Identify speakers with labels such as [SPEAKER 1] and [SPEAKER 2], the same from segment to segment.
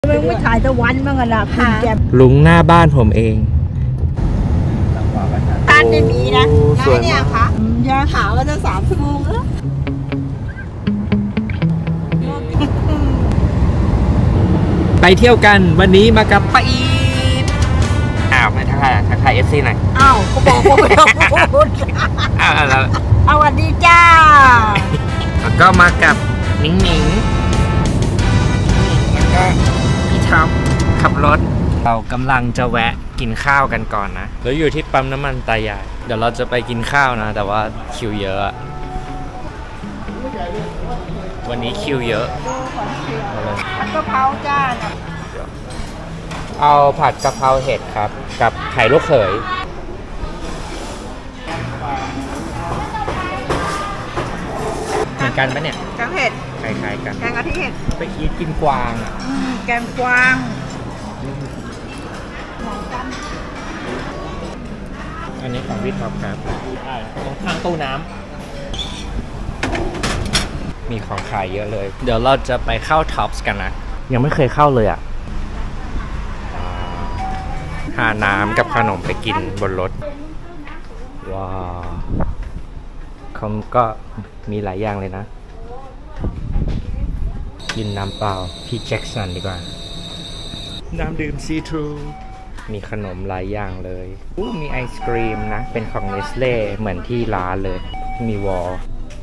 [SPEAKER 1] มึงไม่ถ่ายตะวันบ้างอะนะคุณแก
[SPEAKER 2] ลุงหน้าบ้านผมเอง
[SPEAKER 1] บ้านไม่มีนะ
[SPEAKER 2] สวย
[SPEAKER 1] เนี่ย
[SPEAKER 2] มาก
[SPEAKER 1] ค่ะยาหาว่าจะ3 ชั่วโมงแล้ว
[SPEAKER 2] ไปเที่ยวกันวันนี้มากับป้าอีทไม่ทักทายFC หน่อย
[SPEAKER 1] อ้าวก็บอกว่าไม่ต้องพูด
[SPEAKER 2] แล้ว
[SPEAKER 1] สวัสดีจ้า
[SPEAKER 2] แล้วก็มากับนิ้งแล้วก็พี่ท็อปขับรถเรากำลังจะแวะกินข้าวกันก่อนนะแล้วอยู่ที่ปั๊มน้ำมันตายายเดี๋ยวเราจะไปกินข้าวนะแต่ว่าคิวเยอะวันนี้คิวเยอะ
[SPEAKER 1] ผัดกะเพราจ้า
[SPEAKER 2] เอาผัดกะเพราเห็ดครับกับไข่ลูกเขยเหมือนกันปะเนี่ย
[SPEAKER 1] แกงเห็ด
[SPEAKER 2] คล้ายๆกัน
[SPEAKER 1] แกงกะทิเห็ด
[SPEAKER 2] ไปคิดกินกวาง
[SPEAKER 1] แกงกวาง
[SPEAKER 2] อันนี้ของพี่ท็อปครับตรงข้างตู้น้ำมีของขายเยอะเลยเดี๋ยวเราจะไปเข้าท็อปส์กันนะยังไม่เคยเข้าเลยอ่ะหาน้ำกับขนมไปกินบนรถว้าวเขาก็มีหลายอย่างเลยนะกินน้ำเปล่าพี่แจ็คสันดีกว่าน้ำดื่มซีทรูมีขนมหลายอย่างเลยมีไอศกรีมนะเป็นของเนสเล่เหมือนที่ร้านเลยมีวอล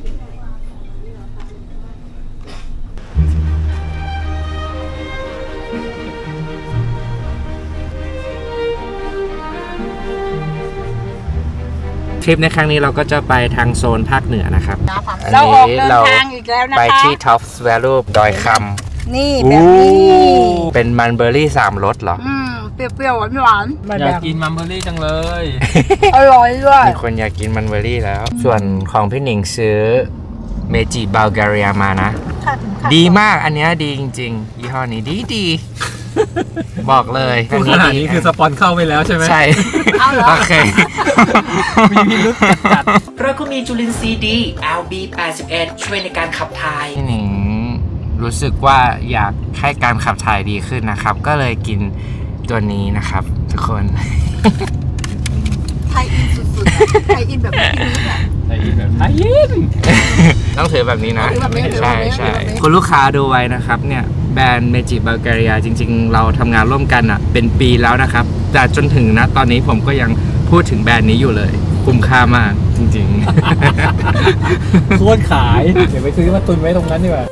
[SPEAKER 2] ทริปในครั้งนี้เราก็จะไปทางโซนภาคเหนือนะครับ
[SPEAKER 1] เราออกเดินทางอีกแล้วนะคะ
[SPEAKER 2] ไปที่ Tops Value ดอยคำ
[SPEAKER 1] นี่แบบนี้
[SPEAKER 2] เป็นมันเบอร์รี่3 รสเหรอ
[SPEAKER 1] เปรี้ยวๆหวาน
[SPEAKER 3] อยากกินมันเบอร์รี่จังเลย
[SPEAKER 1] อร่อยด้วย
[SPEAKER 2] มีคนอยากกินมันเบอร์รี่แล้วส่วนของพี่หนิงซื้อเมจิบัลแกเรียมานะดีมากอันนี้ดีจริงๆยี่ห้อนี้ดีบอกเลย
[SPEAKER 3] ขนาดนี้คือสปอนเข้าไปแล้วใช่ไหม
[SPEAKER 2] ใช่โอเค
[SPEAKER 3] มีพิรุธจัด
[SPEAKER 2] เราก็มีจุลินทรีย์ดี LB81 ช่วยในการขับถ่ายพี่หนิงรู้สึกว่าอยากให้การขับถ่ายดีขึ้นนะครับก็เลยกินตัวนี้นะครับทุกคน
[SPEAKER 1] ไทยอินสุดๆไทยอินแบบนี้
[SPEAKER 3] ไทยอินแบบไทยอิน
[SPEAKER 2] ต้องถือแบบนี้นะใช่ใช่คุณลูกค้าดูไว้นะครับเนี่ยแบรนด์เมจิบัลแกเรียจริงๆเราทำงานร่วมกันอ่ะเป็นปีแล้วนะครับแต่จนถึงนะตอนนี้ผมก็ยังพูดถึงแบรนด์นี้อยู่เลยคุ้มค่ามากจริง
[SPEAKER 3] ๆโคตรขายเดี๋ยวไปซื้อมาตุนไว้ตรงนั้นดีกว่า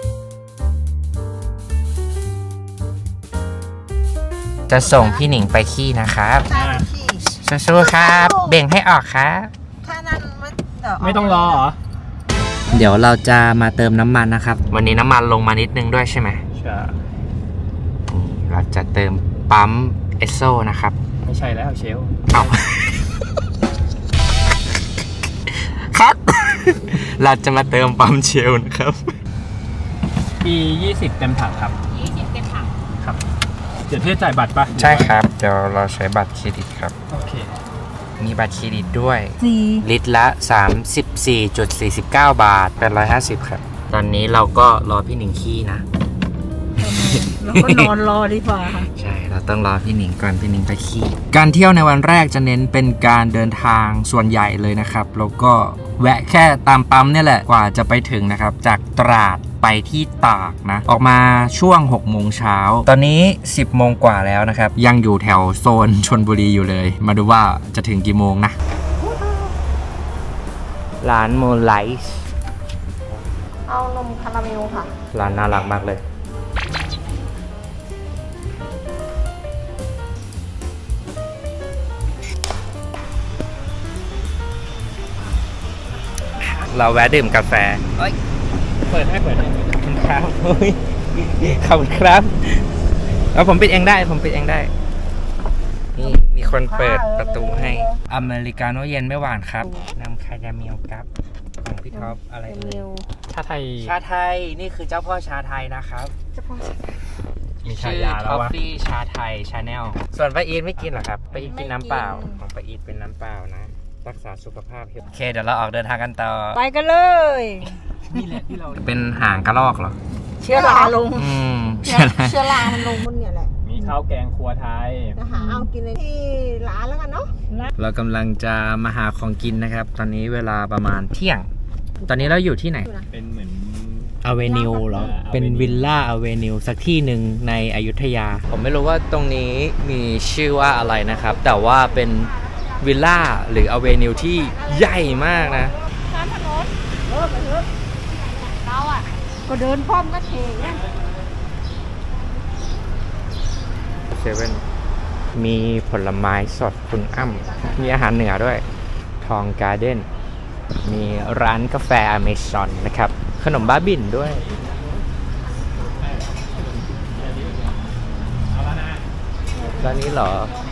[SPEAKER 2] จะส่งพี่หนิงไปขี้นะครับสู้ๆครับเบ่งให้ออกครับ
[SPEAKER 1] ถ้านั้น
[SPEAKER 3] ไม่ต้องรอเหรอ
[SPEAKER 2] เดี๋ยวเราจะมาเติมน้ำมันนะครับวันนี้น้ำมันลงมานิดนึงด้วยใช่ไหม
[SPEAKER 3] ใช่
[SPEAKER 2] เราจะเติมปั๊มเอสโซนะครับ
[SPEAKER 3] ไม่ใช่แล้วเชล
[SPEAKER 2] เอาครับเราจะมาเติมปั๊มเชลนะครับ
[SPEAKER 3] ปี20เต็มถังครับ20เต็มถังครับเดี๋ยวพี่จ่ายบัตรปะ
[SPEAKER 2] ใช่ครับเดี๋ยวเราใช้บัตรเครดิตครับ
[SPEAKER 3] โอเค
[SPEAKER 2] มีบัตรเครดิตด้วยลิตรละ 34.49 บาทเป็น150ครับตอนนี้เราก็รอพี่หนิงขี้นะ
[SPEAKER 1] เราก็นอนรอดีกว่า
[SPEAKER 2] ใช่เราต้องรอพี่หนิงก่อนพี่หนิงไปขี้การเที่ยวในวันแรกจะเน้นเป็นการเดินทางส่วนใหญ่เลยนะครับแล้วก็แวะแค่ตามปั๊มเนี่ยแหละกว่าจะไปถึงนะครับจากตราดไปที่ตากนะออกมาช่วง6 โมงเช้าตอนนี้10 โมงกว่าแล้วนะครับยังอยู่แถวโซนชลบุรีอยู่เลยมาดูว่าจะถึงกี่โมงนะร้านโมไลท์
[SPEAKER 1] เอานมคาราเมลค่ะ
[SPEAKER 2] ร้านน่ารักมากเลยเราแวะดื่มกาแฟ
[SPEAKER 3] เปิดให้ขอบ
[SPEAKER 2] คุณครับขอบคุณครับแล้วผมปิดเองได้นี่มีคนเปิดประตูให้อเมริกาโน่เย็นไม่หวานครับน้ำคาราเมลครับของพี่ท็อปอะไร
[SPEAKER 3] ชาไท
[SPEAKER 2] ยนี่คือเจ้าพ่อชาไทยนะครับ
[SPEAKER 1] เจ้าพ่อ
[SPEAKER 3] มีชายาแล้ววะ
[SPEAKER 2] ชื่อ Coffee ชาไทย Channel ส่วนป้าอีทไม่กินหรอครับป้าอีทกินน้ำเปล่าของป้าอีทเป็นน้ำเปล่านะรักษาสุขภาพโอเคเดี๋ยวเราออกเดินทางกันต่อ
[SPEAKER 1] ไปกันเลย
[SPEAKER 3] นี่แหละที่เรา
[SPEAKER 2] เป็นหางกระรอกเหรอ
[SPEAKER 1] เชื้อราลง
[SPEAKER 2] เชื้อรา
[SPEAKER 1] มันลงบนเนี่ยแหละ
[SPEAKER 3] มีข้าวแกงครัวไทย
[SPEAKER 1] จะหาเอากินในที่ร้านแล้วกันเนาะ
[SPEAKER 2] เรากำลังจะมาหาของกินนะครับ ตอนนี้เวลาประมาณเที่ยง ตอนนี้เราอยู่ที่ไหน
[SPEAKER 3] เป็นเหมือน
[SPEAKER 2] อเวนิวเหรอ เป็นวิลล่าอเวนิวสักที่หนึ่งในอยุธยา ผมไม่รู้ว่าตรงนี้มีชื่อว่าอะไรนะครับ แต่ว่าเป็นวิลล่าหรืออเวนิวที่ใหญ่มากนะ
[SPEAKER 1] ร้านถนนไปเถอะเราอ่ะก็เดินพร้อมก็เทนะ
[SPEAKER 2] เซเว่นมีผลไม้สดคุณอ้ำมีอาหารเหนือด้วย ทองการ์เด้น มีร้านกาแฟอเมซอนนะครับ ขนมบ้าบินด้วย ร้านนี้เหรอ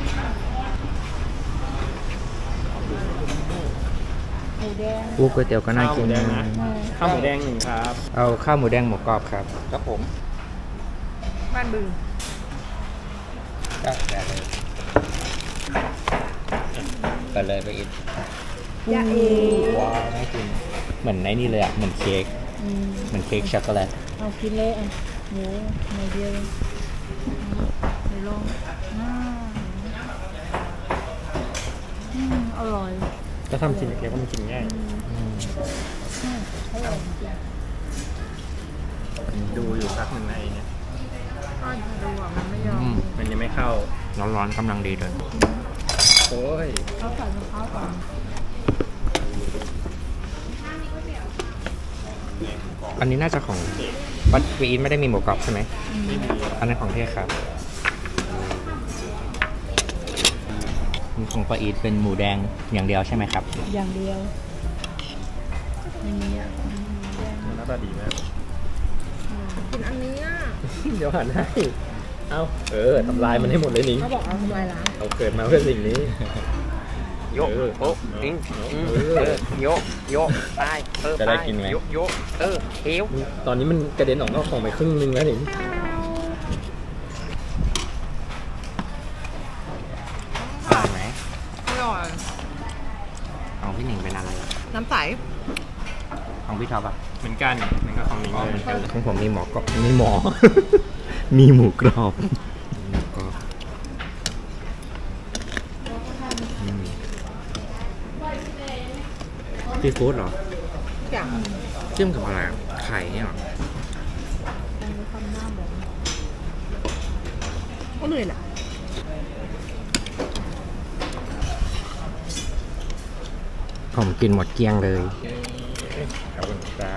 [SPEAKER 1] หมูแดง
[SPEAKER 2] ก๋วยเตี๋ยวก็น่ากินนะ
[SPEAKER 3] ข้าวหมูแดงหนึ่งครับ
[SPEAKER 2] เอาข้าวหมูแดงหมูกรอบครับ ครับผม
[SPEAKER 1] บ้านบึง
[SPEAKER 2] ไปเลยไปอีก
[SPEAKER 1] ยาเอ
[SPEAKER 2] ว้าวน่ากินเหมือนในนี่เลยอ่ะ เหมือนเค้กเหมือนเค้กช็อกโกแลต
[SPEAKER 1] เอากินเลยอ่ะหมูเดียวไปลองอร่อย
[SPEAKER 3] จะทำชิ้นเล็กๆก็มันกินง่ายดูอยู่พักหนึ่งในเนี่ย
[SPEAKER 1] ก็ดูอ่ะมันไม่ยอม
[SPEAKER 3] มันยังไม่เข้า
[SPEAKER 2] ร้อนๆกำลังดีเลย
[SPEAKER 3] โอ้ย
[SPEAKER 1] เขาใส่มะพร้าวก่อน
[SPEAKER 2] อันนี้น่าจะของบัตวีนไม่ได้มีหมูกรอบใช่ไหม อันนั้นของเทศครับมีของปาอีทเป็นหมูแดงอย่างเดียวใช่ไหมครับ
[SPEAKER 1] อย่างเดียวอันนี้อ่ะ
[SPEAKER 3] หน้าตาดีมาก
[SPEAKER 1] กินอันนี้อ่ะ
[SPEAKER 3] เดี๋ยวหันให้ เอาทำลายมันให้หมดเลยนิ้ง
[SPEAKER 1] เขาบอกเอาทำลายล้าง
[SPEAKER 3] เราเกิดมาเพื่อสิ่งนี้
[SPEAKER 2] โยกโอ้นิ้งโยกโยกตายจะได้กินไหมโยกเฮว
[SPEAKER 3] ตอนนี้มันกระเด็นออกนอกกล่องไปครึ่งนึงแล้วนิ้ง
[SPEAKER 2] อร่อยไหม
[SPEAKER 1] อร่อย
[SPEAKER 2] ของพี่หนิงเป็นอะไร
[SPEAKER 1] น้ำใส
[SPEAKER 2] ของพี่ท็อปอ่ะ
[SPEAKER 3] เหมือนกันเหมือนกับของนิ้งเลย
[SPEAKER 2] ของผมมีหมอกรอบมีหมอ มีหมูกรอบซีฟู้ดเหรอ
[SPEAKER 1] อย่าง
[SPEAKER 2] จิ้มกับอะไรอะไข่เนี่ยเหรอ
[SPEAKER 1] ก็เลยแหละ
[SPEAKER 2] ผมกินหมดเกลี้ยงเลย
[SPEAKER 3] ขอบคุณครับ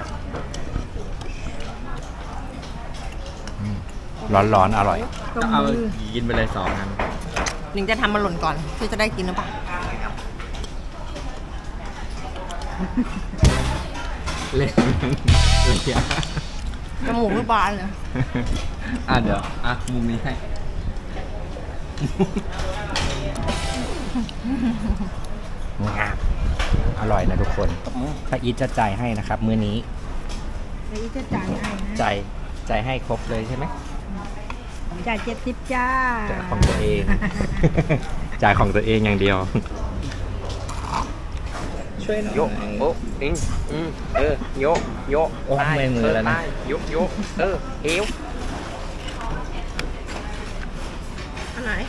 [SPEAKER 2] ร้อนๆอร่อย
[SPEAKER 3] ก็เอากินไปเลย2 อัน
[SPEAKER 1] หนิงจะทำมันหล่นก่อนเพื่อจะได้กินหรือเปล่า
[SPEAKER 2] เล่นเลยอะ
[SPEAKER 1] จมูกไม่บานเลย
[SPEAKER 2] เดี๋ยวมุมนี้ให้งามอร่อยนะทุกคนถ้าอีทจะจ่ายให้นะครับ มื้อนี้
[SPEAKER 1] ไอ้จะจ่ายให้นะ
[SPEAKER 2] จ่ายให้ครบเลยใช่ไหม
[SPEAKER 1] จ่าย70จ้า
[SPEAKER 2] จ่ายของตัวเอง จ่ายของตัวเองอย่างเดียว
[SPEAKER 3] ช่วยหน่อย
[SPEAKER 2] โยกโอ้ดิ้งโยกโยก
[SPEAKER 3] โอ้ไม่มือแล้วนะ
[SPEAKER 2] โยกโยกเอว
[SPEAKER 1] อันไหน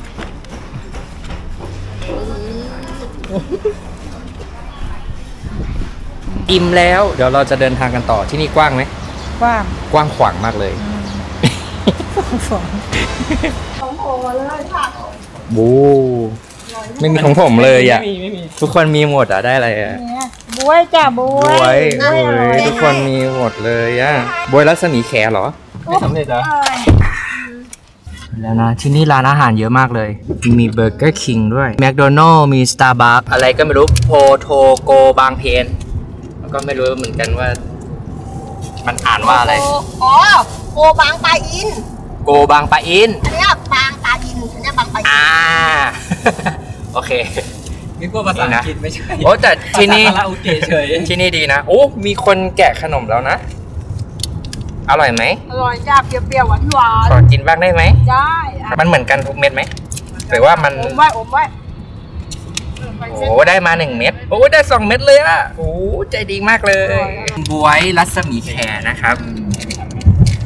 [SPEAKER 2] อิ่มแล้ว เดี๋ยวเราจะเดินทางกันต่อที่นี่กว้างไหม
[SPEAKER 1] กว้าง
[SPEAKER 2] กว้างขวางมากเลย
[SPEAKER 1] ของโหเลยค่ะ
[SPEAKER 2] บูไม่มีของผมเลยอ่ะ
[SPEAKER 3] ไม่มี
[SPEAKER 2] ทุกคนมีหมดอ่ะได้อะไรอ่ะ
[SPEAKER 1] บวยจ้าบว
[SPEAKER 2] บวย
[SPEAKER 1] อร่อย
[SPEAKER 2] ทุกคนมีหมดเลยอ่ะบวยรัศมีแขเหรอ
[SPEAKER 3] ไม่สำเร็จเหรอ
[SPEAKER 2] แล้วนะที่นี่ร้านอาหารเยอะมากเลยมีเบอร์เกอร์คิงด้วยแมคโดนัลล์มีสตาร์บัคอะไรก็ไม่รู้โพโทโกบางเพนแล้วก็ไม่รู้เหมือนกันว่า มันอ่านว่าอะไร
[SPEAKER 1] อ๋อโกบางปลาอิน
[SPEAKER 2] โกบางปะอิน
[SPEAKER 1] อันเนี้ยบางปลาอินอันเนี้ยบางปลาอิน
[SPEAKER 2] โอเค
[SPEAKER 3] นึกว่าภาษาอังกฤษไม่ใช่
[SPEAKER 2] โอ้แต่ที่นี่
[SPEAKER 3] ภาษาคาราโอเกะเฉย
[SPEAKER 2] ที่นี่ดีนะโอ้มีคนแกะขนมแล้วนะ อร่อยไหม
[SPEAKER 1] อร่อยจ้าเปรี้ยวๆหวาน
[SPEAKER 2] ขอกินบ้างได้ไหม
[SPEAKER 1] ๆได้อ่ะ
[SPEAKER 2] มันเหมือนกันทุกเม็ดไหมหรือว่ามัน
[SPEAKER 1] อมไว้
[SPEAKER 2] โอ้ได้มา1 เม็ดโอ้ได้2 เม็ดเลยอ่ะโอ้ใจดีมากเลยบวยรัศมีแขนะครับ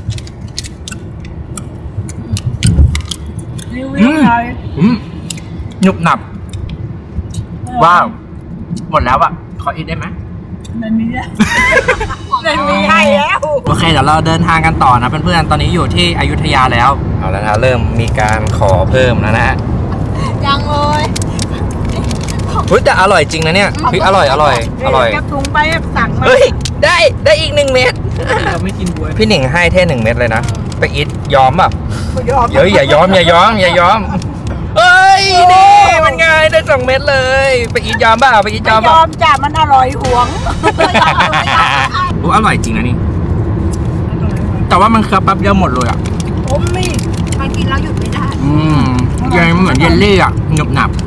[SPEAKER 1] รีวิวหน่อย
[SPEAKER 2] หนุบหนับว้าวหมดแล้วอะขออีกได้ไหม
[SPEAKER 1] มันมีแล้วมันมีให้แล้ว
[SPEAKER 2] โอเคเดี๋ยวเราเดินทางกันต่อนะเพื่อนๆตอนนี้อยู่ที่อยุธยาแล้วเอาแล้วนะเริ่มมีการขอเพิ่มแล้วนะฮะ
[SPEAKER 1] ยังเลย
[SPEAKER 2] เฮ้ยแต่อร่อยจริงนะเนี่ยเฮ้ยอร่อย
[SPEAKER 1] จะถุงไปสั่งมา
[SPEAKER 2] เฮ้ยได้อีก1 เม็ด
[SPEAKER 3] เราไม่กินบวย
[SPEAKER 2] พี่หนิงให้แค่1 เม็ดเลยนะไปอีทยอมป่ะ
[SPEAKER 1] ยอม
[SPEAKER 2] เดี๋ยวอย่ายอมเอ้ยนี่มันไงได้2 เม็ดเลยไปอีทยอมป่ะไปอีทยอม
[SPEAKER 1] ย
[SPEAKER 2] ป่ะ
[SPEAKER 1] อมจ้ะมันอร่อยหวง
[SPEAKER 2] รู้อร่อยจริงนะนี่แต่ว่ามันเคี้ยวแป๊บเดียวหมดเลยอ่ะ
[SPEAKER 1] ผมนี่มันกินแล้วหยุดไม่ได้
[SPEAKER 2] ยังเหมือนเยลลี่อ่ะหนึบหนับ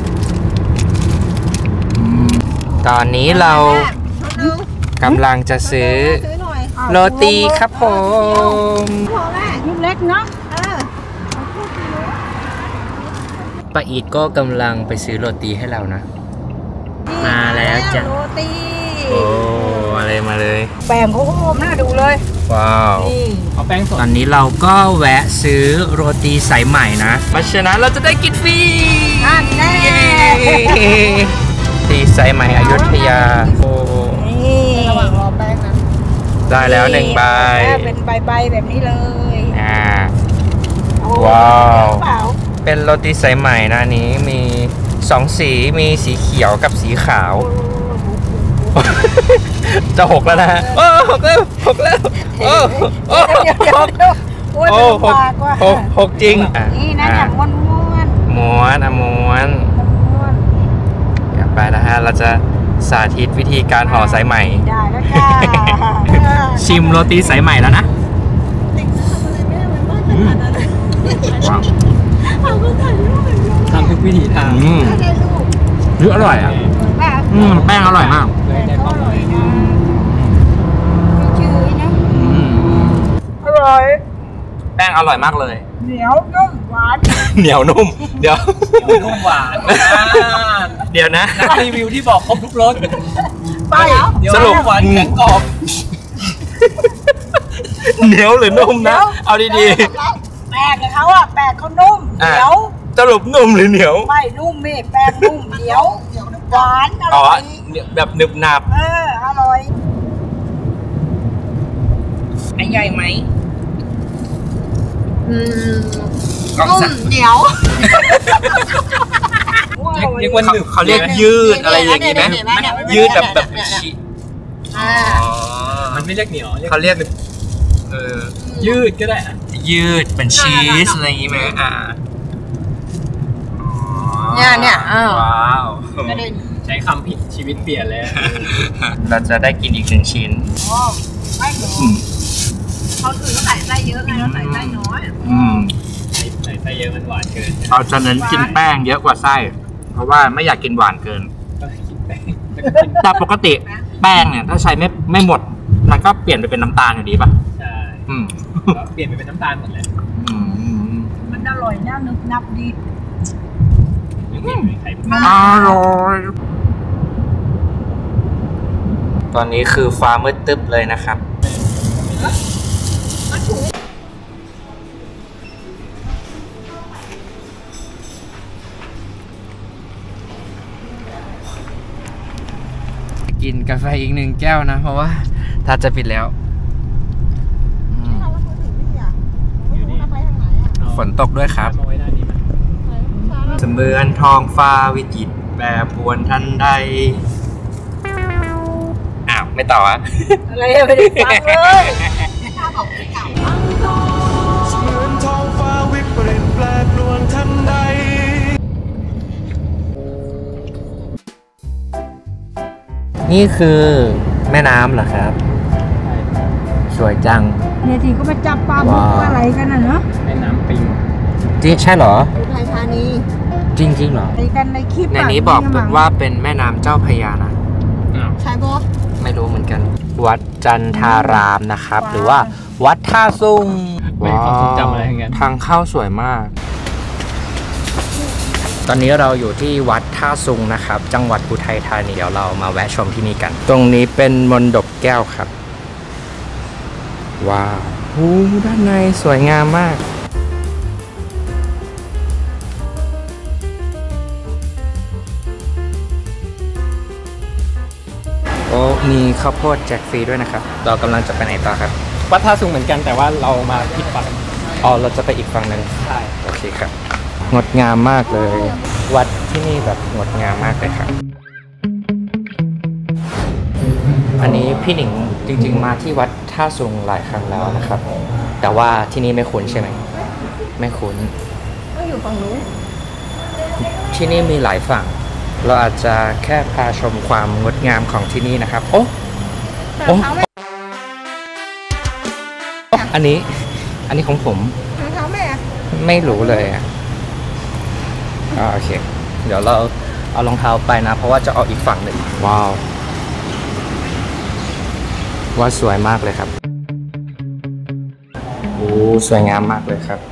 [SPEAKER 2] ตอนนี้เรากำลังจะซื้อโรตีครับผม
[SPEAKER 1] ลูกเล็กเนาะ
[SPEAKER 2] ป้าอีทก็กำลังไปซื้อโรตีให้เรานะ มาแล้วจ้ะ
[SPEAKER 1] โรตี
[SPEAKER 2] โอ้อะไรมาเลย
[SPEAKER 1] แป้งเขาหอมน่าดูเลย
[SPEAKER 2] ว้าว
[SPEAKER 1] นี่
[SPEAKER 3] เอาแป้งสด
[SPEAKER 2] ตอนนี้เราก็แวะซื้อโรตีสายใหม่นะเพราะฉะนั้นเราจะได้กินฟรี
[SPEAKER 1] อันแน่
[SPEAKER 2] ตีสายใหม่อยุธยาโอ้
[SPEAKER 1] นี่ระหว่างรอแป้งนะ
[SPEAKER 2] ได้แล้ว1 ใบ
[SPEAKER 1] เป็นใบแบบนี้เลย
[SPEAKER 2] ว้าว
[SPEAKER 1] เปล่า
[SPEAKER 2] เป็นโรตีสายใหม่นะอันนี้มี2 สีมีสีเขียวกับสีขาว จะ6แล้วนะฮะโอ้6แล้วโอ้โอ้
[SPEAKER 1] เดี๋ยวโอ้ยมันปากว่ะ
[SPEAKER 2] 6จริง
[SPEAKER 1] นี่นะอย่างม้วน
[SPEAKER 2] ม้วนเดี๋ยวไปนะฮะเราจะสาธิตวิธีการห่อสายใหม่
[SPEAKER 1] ได้แล้วจ้า
[SPEAKER 2] ชิมโรตีสายใหม่แล้วนะว้าว
[SPEAKER 3] ทำทุกวิถีทาง
[SPEAKER 2] หรืออร่อยอ่ะแป้งอร่อยมาก
[SPEAKER 3] เลยได้ความอร่อย
[SPEAKER 1] ชื่อนะอร่อย
[SPEAKER 2] แป้งอร่อยมากเลย
[SPEAKER 1] เหนียวนุ่มหวาน
[SPEAKER 2] เหนียวนุ่มเดี๋ยว
[SPEAKER 3] นุ่มหวาน
[SPEAKER 2] เดี๋ยวนะ
[SPEAKER 3] นักรีวิวที่บอกครบทุกรส
[SPEAKER 1] ไป
[SPEAKER 2] สรุป
[SPEAKER 3] หวานแข็งกรอบ
[SPEAKER 2] เหนียวหรือนุ่มนะเอาดี
[SPEAKER 1] แป้งเขาอะแป้งเขานุ่มเหนียว
[SPEAKER 2] ๆสรุปนุ่มหรือเหนียว
[SPEAKER 1] ไม่นุ่มนี่แป้งนุ่มเหนียวหวานอ
[SPEAKER 2] อ๋อ
[SPEAKER 1] ร่อย
[SPEAKER 2] แบบหนึบหนับ
[SPEAKER 1] อร่อย
[SPEAKER 2] ไอ้ใหญ่ไหม
[SPEAKER 1] นุ่มเหนียว
[SPEAKER 3] เรียกว่าหนึบ
[SPEAKER 2] เขาเรียกยืดอะไรอย่างนี้ไหมยืดแบบชี
[SPEAKER 3] มันไม่เรียกเหนียว
[SPEAKER 2] เขาเรียก
[SPEAKER 3] ยืดก็ได้อะ
[SPEAKER 2] ยืดเป็นชีสอะไรอย่างนี้ไหม
[SPEAKER 1] เนี่ย
[SPEAKER 2] ว้าว
[SPEAKER 3] ใช้คำผิดชีวิตเปลี่ยนเลย
[SPEAKER 2] เราจะได้กินอีก1 ชิ้น
[SPEAKER 1] ไม่หนูเขาอื่นเขาใส่ไส้เยอะไงเราใส่ไส้น้อย
[SPEAKER 3] ใส่ไส้เยอะมันหวานเกิน
[SPEAKER 2] เราจะเน้นกินแป้งเยอะกว่าไส้เพราะว่าไม่อยากกินหวานเกิน
[SPEAKER 3] ก็กินแป้ง
[SPEAKER 2] แต่ปกติแป้งเนี่ยถ้าใช้ไม่หมดมันก็เปลี่ยนไปเป็นน้ำตาลอยู่ดีป่ะ
[SPEAKER 3] ใช่ เปลี่ยนไปเป็นน้ำตาลหมดเลย
[SPEAKER 1] มันอร่อยนะนึกนับดี
[SPEAKER 2] อร่อยตอนนี้คือฟ้ามืดตึ๊บเลยนะครับกินกาแฟอีก1 แก้วนะเพราะว่าถ้าจะปิดแล้วฝนตกด้วยครับเสมือนทองฟ้าวิจิตรแปรปรวนทันใดอ้าวไม่ต่ออ่ะ
[SPEAKER 1] อะไรไม่ได้ฟังเลย
[SPEAKER 4] เหมือนท้องฟ้าวิปริตแปรปรวนทันใด
[SPEAKER 2] นี่คือแม่น้ำเหรอครับ สวยจัง
[SPEAKER 1] เนี่ยทีก็มาจับปลาหมึกอะไรกันน่ะเนาะ
[SPEAKER 3] แม่น้ำปิง
[SPEAKER 2] จริงใช่เหรอ
[SPEAKER 1] อุทัยธานี
[SPEAKER 2] จริงเหรอ
[SPEAKER 1] ไปกันในคลิป
[SPEAKER 2] ในนี้บอกว่าเป็นแม่น้ำเจ้าพระยานะ
[SPEAKER 1] ใช่ปะ
[SPEAKER 2] ไม่รู้เหมือนกัน วัดจันทารามนะครับ หรือว่าวัดท่าซุง
[SPEAKER 3] ไม่มีความทรงจำอะไรทั้งนั้น
[SPEAKER 2] ทางเข้าสวยมาก ตอนนี้เราอยู่ที่วัดท่าซุงนะครับ จังหวัดอุทัยธานีเดี๋ยวเรามาแวะชมที่นี่กัน ตรงนี้เป็นมณฑปแก้วครับ ว้าวด้านในสวยงามมากมีข้าวโพดแจกฟรีด้วยนะครับเรากำลังจะไปไหนต่อครับ
[SPEAKER 3] วัดท่าสูงเหมือนกันแต่ว่าเรามาผิดฝั่ง
[SPEAKER 2] อ๋อเราจะไปอีกฝั่งหนึ่ง
[SPEAKER 3] ใช่
[SPEAKER 2] โอเคครับงดงามมากเลย วัดที่นี่แบบงดงามมากเลยครับอันนี้พี่หนิงจริงๆมาที่วัดท่าซุงหลายครั้งแล้วนะครับแต่ว่าที่นี่ไม่คุ้นใช่ไหมไม่คุ้น
[SPEAKER 1] ก็อยู่ฝั่งนู้น
[SPEAKER 2] ที่นี่มีหลายฝั่งเราอาจจะแค่พาชมความงดงามของที่นี่นะครับโอ้
[SPEAKER 1] แต่เท้าแม่
[SPEAKER 2] อันนี้ของผม
[SPEAKER 1] เท้าแม่
[SPEAKER 2] ไม่รู้เลยอ่ะโอเคเดี๋ยวเราเอารองเท้าไปนะเพราะว่าจะออกอีกฝั่งหนึ่งว้าวว่าสวยมากเลยครับโอ้สวยงามมากเลยครับ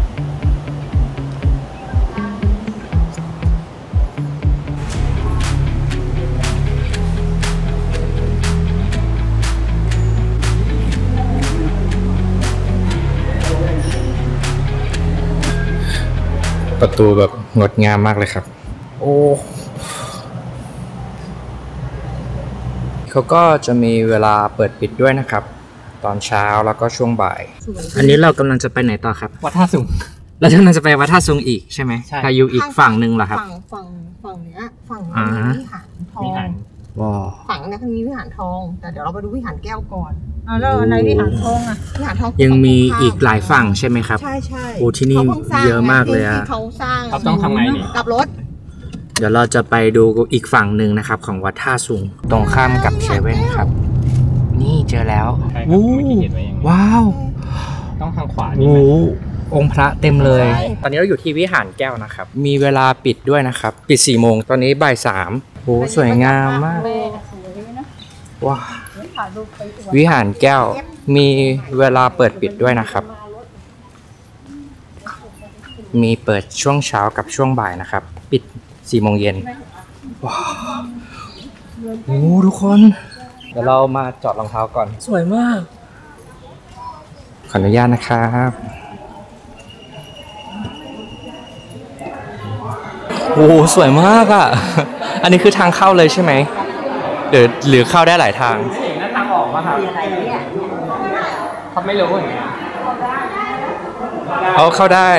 [SPEAKER 2] ประตูแบบงดงามมากเลยครับโอ้เขาก็จะมีเวลาเปิดปิดด้วยนะครับ ตอนเช้าแล้วก็ช่วงบ่าย อันนี้เรากำลังจะไปไหนต่อครับ
[SPEAKER 3] วัดท่าสูง
[SPEAKER 2] เรากำลังจะไปวัดท่าซุงอีกใช่ไหม
[SPEAKER 3] ใช่
[SPEAKER 2] ถ้าอยู่อีกฝั่งหนึ่งเหรอครับ
[SPEAKER 1] ฝั่งเนี้ยฝั่ง
[SPEAKER 2] อ่า
[SPEAKER 1] นี้วิหารทอง
[SPEAKER 3] วิหาร
[SPEAKER 2] ว้าว
[SPEAKER 1] ฝั่งเนี้ยคือมีวิหารทองแต่เดี๋ยวเราไปดูวิหารแก้วก่อน
[SPEAKER 5] แล้วในวิหารทองอ่ะ
[SPEAKER 1] วิหารทอง
[SPEAKER 2] ยังมีอีกหลายฝั่งใช่ไหมครับ
[SPEAKER 1] ใช่ใช่
[SPEAKER 2] โอ้ที่นี่
[SPEAKER 1] ขาพิ่งสร้ง
[SPEAKER 2] เยอะมากเลยอะ
[SPEAKER 1] ที่เขาสร้าง
[SPEAKER 3] เราต้องทำไงนี่
[SPEAKER 1] กลับรถ
[SPEAKER 2] เดี๋ยวเราจะไปดูอีกฝั่งหนึ่งนะครับของวัดท่าซุงตรงข้ามกับเซเว่นครับ นี่เจอแล้ว
[SPEAKER 3] ใช่ครับเมื่อกี้เห็นไว้อย่างนี้
[SPEAKER 2] ว้าว
[SPEAKER 3] ต้องทางขวานี่
[SPEAKER 2] โอ้
[SPEAKER 3] ไหม
[SPEAKER 2] องค์พระเต็มเลย
[SPEAKER 1] ใช่
[SPEAKER 2] ตอนนี้เราอยู่ที่วิหารแก้วนะครับ มีเวลาปิดด้วยนะครับ ปิด4 โมง ตอนนี้บ่าย 3โอ้สวยงามมาก ว้าววิหารแก้ว มีเวลาเปิดปิดด้วยนะครับ มีเปิดช่วงเช้ากับช่วงบ่ายนะครับ ปิด4 โมงเย็นว้าวโอ้ทุกคน เดี๋ยวเรามาจอดรองเท้าก่อน สวยมาก ขออนุญาตนะครับ โอ้สวยมากอ่ะ อันนี้คือทางเข้าเลยใช่ไหมหรือเข้าได้หลายทาง
[SPEAKER 3] เห็นหน้าทางออกป่ะครับเขาไม่รู้อย่างเงี้ย
[SPEAKER 2] เอาเข้าได้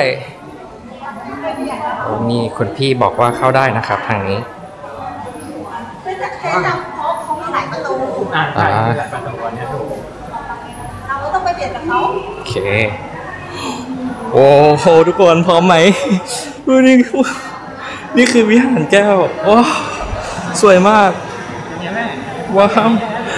[SPEAKER 2] โอ้นี่คุณพี่บอกว่าเข้าได้นะครับทางนี้
[SPEAKER 1] แค่นำเขามีหลายประตู
[SPEAKER 3] ใช่นี่แหละประตูอันเนี้ยถูก
[SPEAKER 1] เราก็ต้องไปเปลี่ยนกับเขา
[SPEAKER 2] โอเค โอ้โหทุกคนพร้อมไหมดูนี่นี่คือวิหารแก้วว้าวสวยมาก
[SPEAKER 3] เนี่ยแม่
[SPEAKER 2] ว้าว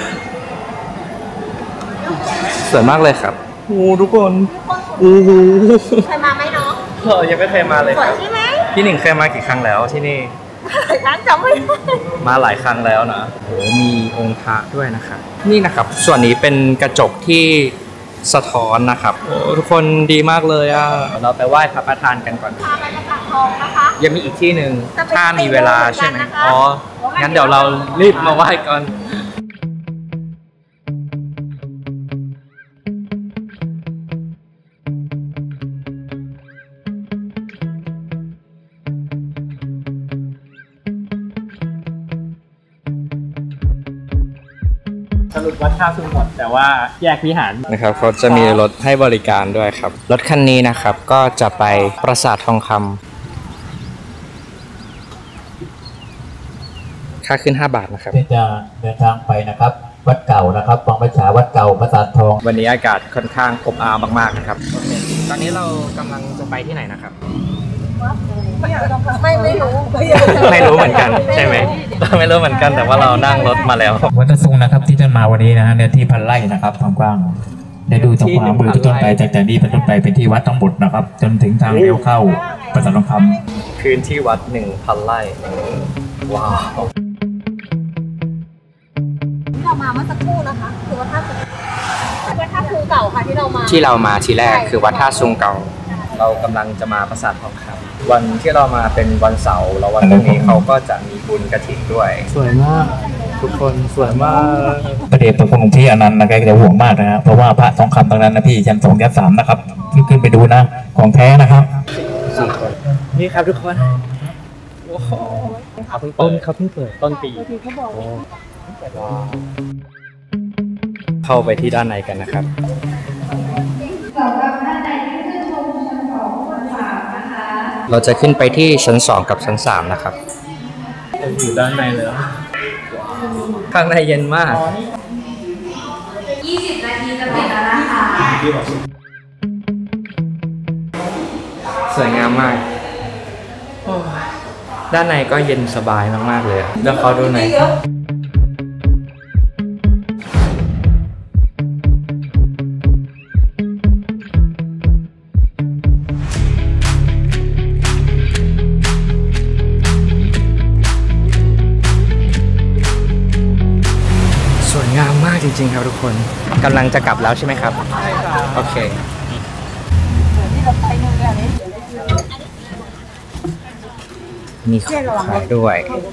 [SPEAKER 2] สวยมากเลยครับโอ้ทุกคนโอ้โห
[SPEAKER 1] เคยมาไหมน้อง
[SPEAKER 2] ยังไม่เคยมาเลย
[SPEAKER 1] ส
[SPEAKER 2] คว
[SPEAKER 1] ย
[SPEAKER 2] รับ
[SPEAKER 1] ใช่ไหม
[SPEAKER 2] พี่หนิงเคยมากี่ครั้งแล้วที่นี่
[SPEAKER 1] ร้านจำไม่ได้
[SPEAKER 2] มาหลายครั้งแล้วนะโอ้มีองค์พระด้วยนะครับนี่นะครับส่วนนี้เป็นกระจกที่สะท้อนนะครับโอ้ทุกคนดีมากเลยอ่ะเราไปไหว้พระประธานกันก่อน
[SPEAKER 1] พาไปกระถางทองนะคะ
[SPEAKER 2] ยังมีอีกที่หนึ่ง
[SPEAKER 1] จะไป
[SPEAKER 2] ถ้ามีเวลาใช่ไหม
[SPEAKER 1] ไปดูเหมือนกันนะคะ
[SPEAKER 2] อ๋อ งั้นเดี๋ยวเรารีบมาไหว้ก่อน
[SPEAKER 3] สรุปวัดท่าสูงหมดแต่ว่าแยกวิหาร
[SPEAKER 2] นะครับเขาจะมีรถให้บริการด้วยครับ รถคันนี้นะครับก็จะไปปราสาททองคำค่าขึ้น5 บาทนะครับ
[SPEAKER 6] ที่จะเดินทางไปนะครับ วัดเก่านะครับวังประชาวัดเก่าปราสาททอง
[SPEAKER 2] วันนี้อากาศค่อนข้างอบอ้าวมากๆนะครับตอนนี้เรากำลังจะไปที่ไหนนะครับ
[SPEAKER 1] ไม่รู้
[SPEAKER 2] ไม่รู้เหมือนกันใช่ไหมไม่รู้เหมือนกันแต่ว่าเรานั่งรถมาแล้ว
[SPEAKER 6] วัดตะซุงนะครับที่จะมาวันนี้นะฮะเนี่ยที่พันไร่นะครับความกว้างได้ดูตรงขวามือเป็นต้นไปจากนี้เป็นต้นไปเป็นที่วัดทั้งหมดนะครับ จนถึงทางเลี้ยวเข้าปราสาททองคำ
[SPEAKER 2] พื้นที่วัด 1,000 ไร่ว้าว
[SPEAKER 1] เรามาเมื่อสักครู่นะคะคือวัดท่าซุงเก่าค่ะที่เรามา
[SPEAKER 2] ที่เรามาทีแรก
[SPEAKER 1] ใช่
[SPEAKER 2] คือวัดท่าซุงเก่า เรากำลังจะมาปราสาททองคำวันที่เรามาเป็นวันเสาร์แล้ววันพรุ่งนี้เขาก็จะมีบุญกฐินด้วย สวยมาก ทุกคนสวยมาก
[SPEAKER 6] พระเดชพระคุณหลวงพี่อนันต์นะแกจะห่วงมากนะฮะเพราะว่าพระทองคำตรงนั้นนะพี่ชั้น 2 ชั้น 3นะครับขึ้นไปดูนะของแท้นะครับ
[SPEAKER 2] นี่ครับทุกคน
[SPEAKER 3] เขาเพิ่ง
[SPEAKER 2] ต้
[SPEAKER 3] เปิ
[SPEAKER 2] น
[SPEAKER 3] ด
[SPEAKER 2] เขาเพิ่งเปิด
[SPEAKER 3] ต้นปี
[SPEAKER 2] ว้าวเข้าไปที่ด้านในกันนะครับเราจะขึ้นไปที่ชั้น 2 กับชั้น 3นะครับ
[SPEAKER 3] อยู่ด้านในเลย
[SPEAKER 2] ข้างในเย็นมาก
[SPEAKER 1] 20 นาทีจะเสร็จแล้วนะคะ
[SPEAKER 2] สวยงามมากด้านในก็เย็นสบายมากๆเลยเดี๋ยวขอดูหน่อยสวยงามมากจริงๆครับทุกคนกำลังจะกลับแล้วใช่ไหมครับใช่ครับโอเคมีของขายด้วย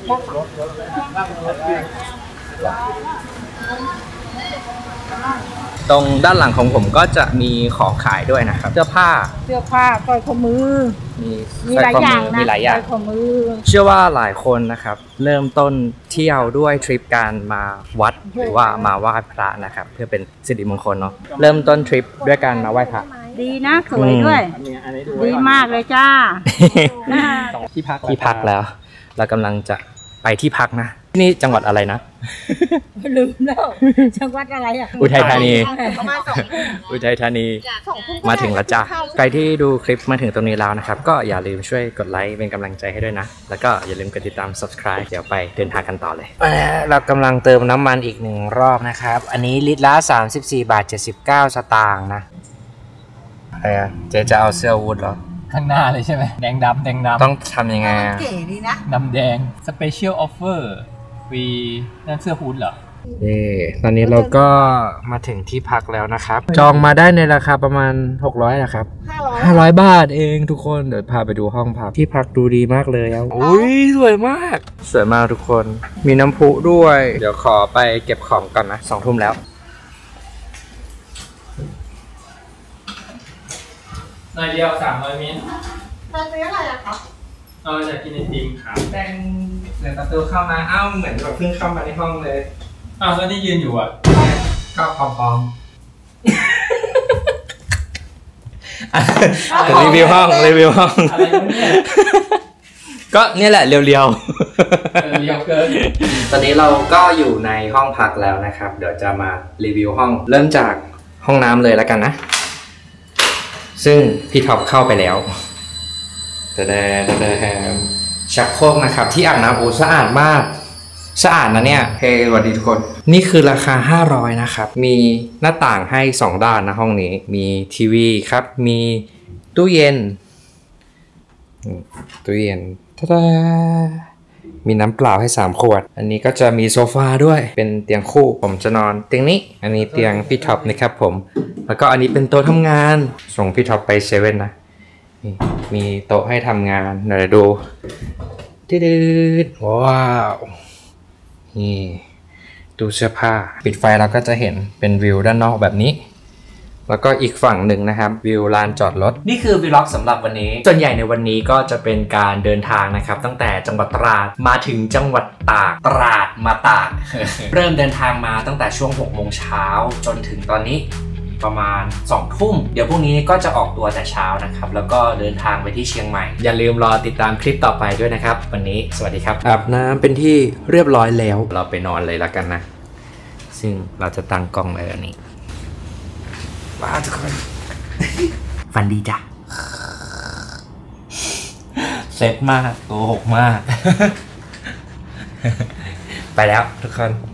[SPEAKER 2] ตรงด้านหลังของผมก็จะมีของขายด้วยนะครับเสื้อผ้า
[SPEAKER 5] สร้อยข้อมือมีหลายอย่างนะ
[SPEAKER 2] มีหลายอย่าง
[SPEAKER 5] สร้อยข้อมือ
[SPEAKER 2] เชื่อว่าหลายคนนะครับเริ่มต้นเที่ยวด้วยทริปการมาวัดหรือว่ามาไหว้พระนะครับเพื่อเป็นสิริมงคลเนาะเริ่มต้นทริปด้วยการมาไหว้พระ
[SPEAKER 5] ดีนะสวยด้วยดีมากเลยจ้า
[SPEAKER 2] ที่พักแล้วเรากำลังจะไปที่พักนะนี่จังหวัดอะไรนะ
[SPEAKER 5] ลืมแล้วจังหวัดอะไรอ่ะ
[SPEAKER 2] อุทัยธานีอุทัยธานีมาถึงแล้วจ้ะใครที่ดูคลิปมาถึงตรงนี้แล้วนะครับก็อย่าลืมช่วยกดไลค์เป็นกำลังใจให้ด้วยนะแล้วก็อย่าลืมกดติดตาม subscribe เดี๋ยวไปเดินทางกันต่อเลยเรากำลังเติมน้ำมันอีก1 รอบนะครับอันนี้ลิตรละ34.79 สตางค์นะอะไรอะเจ๊จะเอาเสื้อวูดเหรอ
[SPEAKER 3] ข้างหน้าเลยใช่ไหมแดงดำ
[SPEAKER 2] ต้องทำยังไง
[SPEAKER 5] เก๋ดีนะ
[SPEAKER 3] ดำแดง special offer ฟรีนั่นเสื้อฮู้ดเหรอ
[SPEAKER 2] ตอนนี้เราก็มาถึงที่พักแล้วนะครับจองมาได้ในราคาประมาณ600นะครับ500 บาทเองทุกคนเดี๋ยวพาไปดูห้องพักที่พักดูดีมากเลยครับอุ้ยสวยมากทุกคนมีน้ำพุด้วยเดี๋ยวขอไปเก็บของก่อนนะ2 ทุ่มแล้ว
[SPEAKER 3] นายเดียว300 มิล
[SPEAKER 1] ตอนนี้อะไรอะคะ
[SPEAKER 3] เราจะกินไอติมครับ
[SPEAKER 2] แต่งเปิดประตูเข้ามาเหมือนแบบเพิ่งเข้ามาในห้องเลย
[SPEAKER 3] แล้วที่ยืนอยู่อ่ะ
[SPEAKER 2] ก็พร้อมรีวิวห้องก็นี่แหละเรียว
[SPEAKER 3] เกิน
[SPEAKER 2] ตอนนี้เราก็อยู่ในห้องพักแล้วนะครับเดี๋ยวจะมารีวิวห้องเริ่มจากห้องน้ำเลยแล้วกันนะซึ่งพี่ท็อปเข้าไปแล้วชักโครกนะครับที่อาบน้ำสะอาดมากสะอาดนะเนี่ยเฮ้ยสวัสดีทุกคนนี่คือราคา500นะครับมีหน้าต่างให้2 ด้านนะห้องนี้มีทีวีครับมีตู้เย็นมีน้ำเปล่าให้3 ขวดอันนี้ก็จะมีโซฟาด้วยเป็นเตียงคู่ผมจะนอนเตียงนี้อันนี้เตียงพี่ท็อปนะครับผมแล้วก็อันนี้เป็นโต๊ะทำงานส่งพี่ท็อปไปเซเว่นนะมีโต๊ะให้ทำงานเดี๋ยวดูว้าวนี่ตู้เสื้อผ้าปิดไฟเราก็จะเห็นเป็นวิวด้านนอกแบบนี้แล้วก็อีกฝั่งหนึ่งนะครับวิวลานจอดรถนี่คือวีล็อกสำหรับวันนี้ส่วนใหญ่ในวันนี้ก็จะเป็นการเดินทางนะครับตั้งแต่จังหวัดตราดมาถึงจังหวัดตราดมาตาก เริ่มเดินทางมาตั้งแต่ช่วง6 โมงเช้าจนถึงตอนนี้ประมาณ2 ทุ่มเดี๋ยวพรุ่งนี้ก็จะออกตัวแต่เช้านะครับแล้วก็เดินทางไปที่เชียงใหม่อย่าลืมรอติดตามคลิปต่อไปด้วยนะครับวันนี้สวัสดีครับอาบน้ำเป็นที่เรียบร้อยแล้วเราไปนอนเลยแล้วกันนะซึ่งเราจะตั้งกล้องไว้แบบนี้ว้าวทุกคนฝันดีจ้ะเซ็ตมากโกหกมากไปแล้วทุกคน